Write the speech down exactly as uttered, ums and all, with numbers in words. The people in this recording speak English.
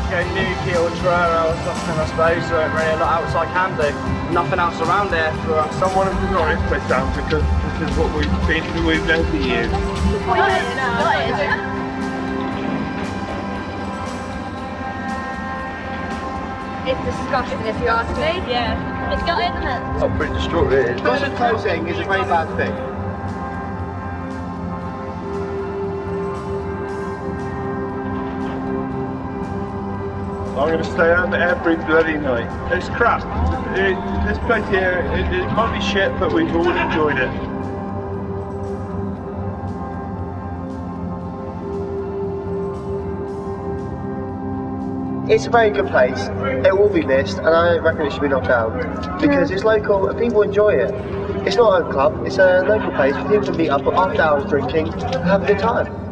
go Newquay or Truro or something, I suppose. There ain't really a lot else I can do. Nothing else around here for us. Someone has got this place down because this is what we've been we've known for years. It's disgusting if you ask me. Yeah. It's got in it. I'm pretty distraught it is. Constant closing is a very bad thing. I'm going to stay home every bloody night. It's crap. It, this place here, it, it might be shit, but we've all enjoyed it. It's a very good place. It will be missed, and I reckon it should be knocked down because it's local and people enjoy it. It's not a club; it's a local place where people can meet up for after hours drinking and have a good time.